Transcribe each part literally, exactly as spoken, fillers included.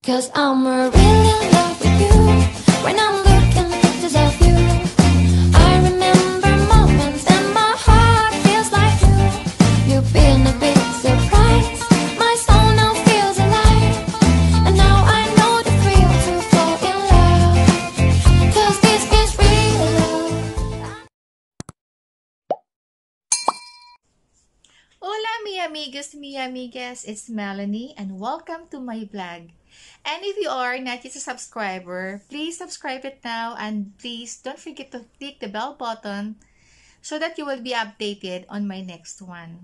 'Cause I'm really in love with you. When I'm looking at pictures of you, I remember moments and my heart feels like you. You've been a big surprise. My soul now feels alive. And now I know the thrill to fall in love. 'Cause this is real love. Hola mi amigos, mi amigas, it's Melanie and welcome to my vlog. And if you are not yet a subscriber, please subscribe it now and please don't forget to click the bell button so that you will be updated on my next one.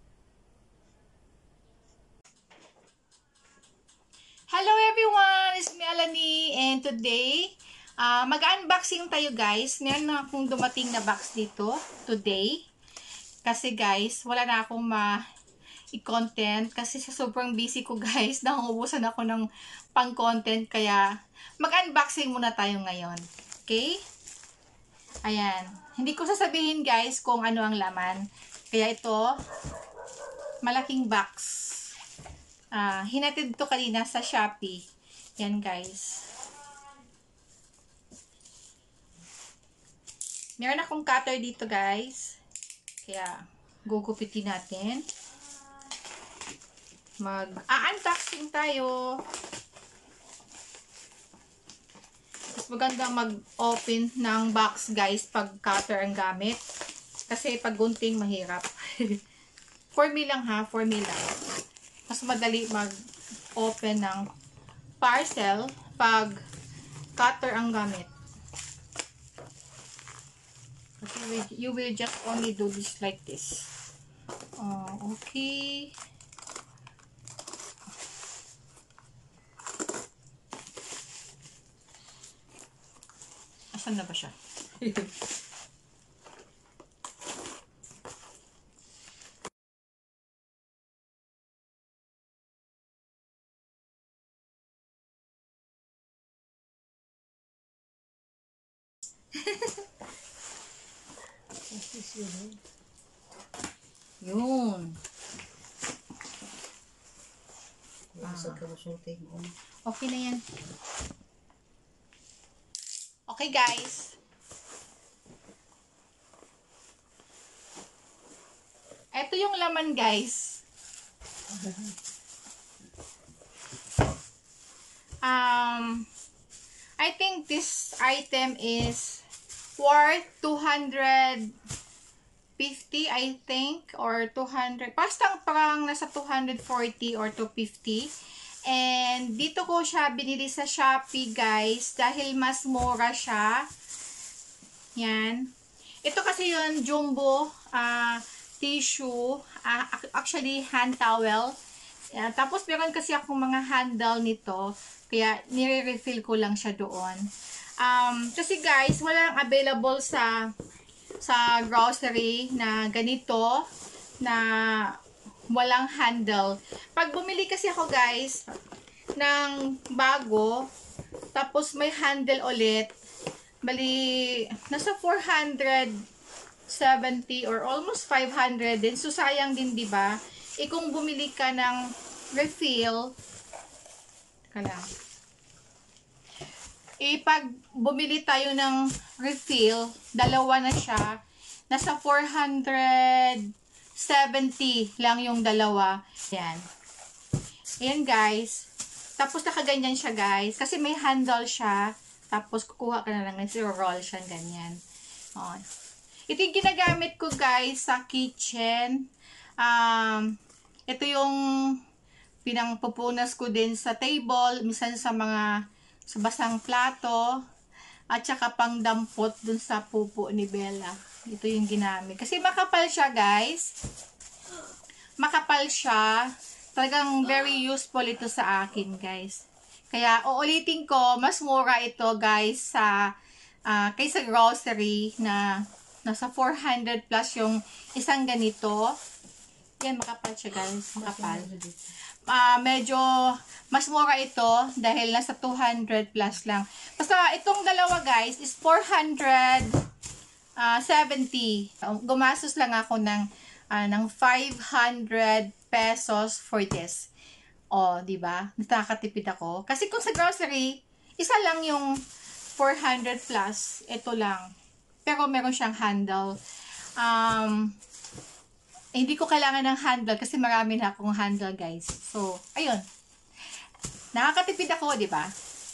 Hello everyone, it's Melanie and today uh, mag-unboxing tayo guys. Meron na akong dumating na box dito today. Kasi guys, wala na akong ma i-content kasi sa sobrang busy ko guys, nangubusan ako ng pang-content kaya mag-unboxing muna tayo ngayon. Okay? Ayan. Hindi ko sasabihin guys kung ano ang laman. Kaya ito, malaking box. Ah, hinatid to kanina sa Shopee. Yan guys. Meron akong cutter dito guys. Kaya gugupitin natin. Mag-unboxing tayo. Mas maganda mag-open ng box guys pag cutter ang gamit. Kasi pag gunting mahirap. For me lang ha, for me lang. Mas madali mag-open ng parcel pag cutter ang gamit. Kasi you will just only do this like this. Oh, okay. Asan na ba siya? Yun. Ah. Okay na yan. Okay guys. Ito yung laman guys. Um, I think this item is worth two hundred fifty I think or two hundred. Basta parang nasa two hundred forty or two fifty. And dito ko siya binili sa Shopee guys dahil mas mura siya. Yan. Ito kasi yung jumbo uh, tissue. Uh, actually hand towel. Uh, tapos meron kasi akong mga handle nito. Kaya nire-refill ko lang siya doon. Um, kasi guys, walang available sa sa grocery na ganito na walang handle. Pag bumili kasi ako guys ng bago tapos may handle ulit, bali nasa four hundred seventy or almost five hundred din. So sayang din, 'di ba? E kung bumili ka ng refill, teka lang. E pag bumili tayo ng refill, dalawa na siya, nasa four hundred seventy lang yung dalawa. Yan. Ayan guys. Tapos nakaganyan siya guys. Kasi may handle siya. Tapos kukuha ka na lang. Nasi-roll siya ganyan. O. Ito yung ginagamit ko guys sa kitchen. Um, ito yung pinangpupunas ko din sa table. Minsan sa mga sa basang plato. At saka pang dampot dun sa pupo ni Bella. Ito yung ginamit. Kasi makapal siya, guys. Makapal siya. Talagang very useful ito sa akin, guys. Kaya, uulitin ko, mas mura ito, guys, sa uh, kaysa grocery na nasa four hundred plus yung isang ganito. Yan, makapal siya, guys. Makapal. Uh, medyo mas mura ito dahil nasa two hundred plus lang. Basta itong dalawa, guys, is four hundred seventy. Gumastos lang ako ng uh, ng five hundred pesos for this. O, di ba? Nakakatipid ako. Kasi kung sa grocery, isa lang yung four hundred plus. Ito lang. Pero meron siyang handle. Um, eh, hindi ko kailangan ng handle kasi marami na akong handle, guys. So, ayun. Nakakatipid ako, di ba?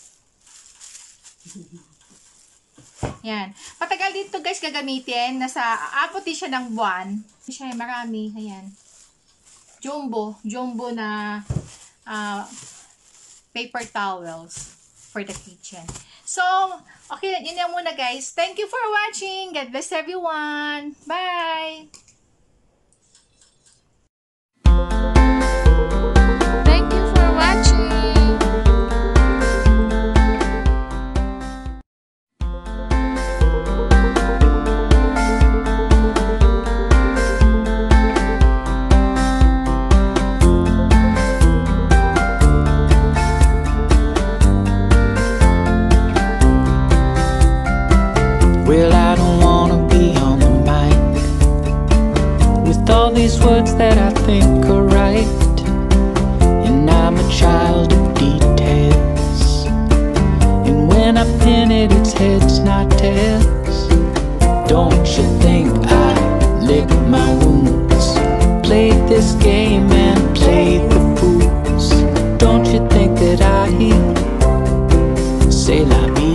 Yan. Patagal dito, guys, gagamitin. Nasa, aabot din siya ng buwan. Siya, marami. Ayan. Jumbo. Jumbo na uh, paper towels for the kitchen. So, okay, yun na muna, guys. Thank you for watching. God bless everyone. Bye! Thank you for watching. Well, I don't wanna be on the mic with all these words that I think are right, and I'm a child of details, and when I pin it, it's heads, not tails. Don't you think I lick my wounds, played this game and played the fools? Don't you think that I say la vie?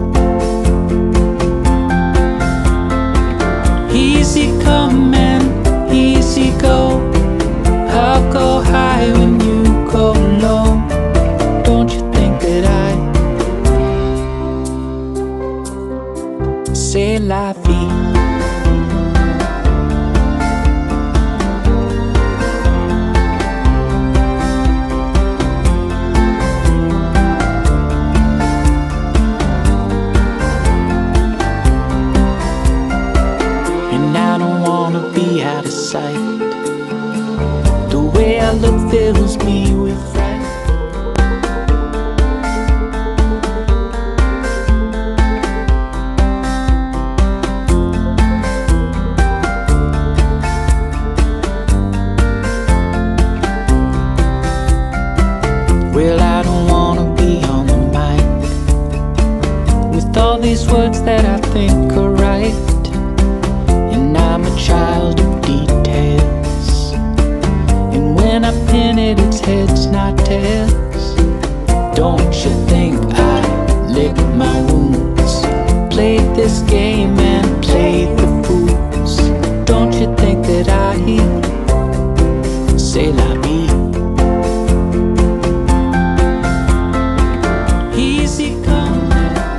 Easy come and easy go. I'll go high when you go low. Don't you think that I say la vie? Be out of sight. The way I look fills me with fright. Well, I don't wanna be on the mic with all these words that I think are right, and I'm a child of details, and when I pin it, it's heads, not tails. Don't you think I lick my wounds, played this game and played the fools? Don't you think that I say la vie? Easy come,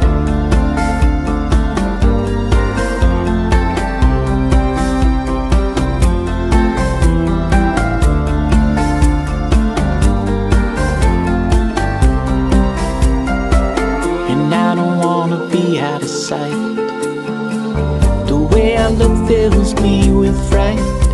and I don't wanna be out of sight. The way I look fills me with fright.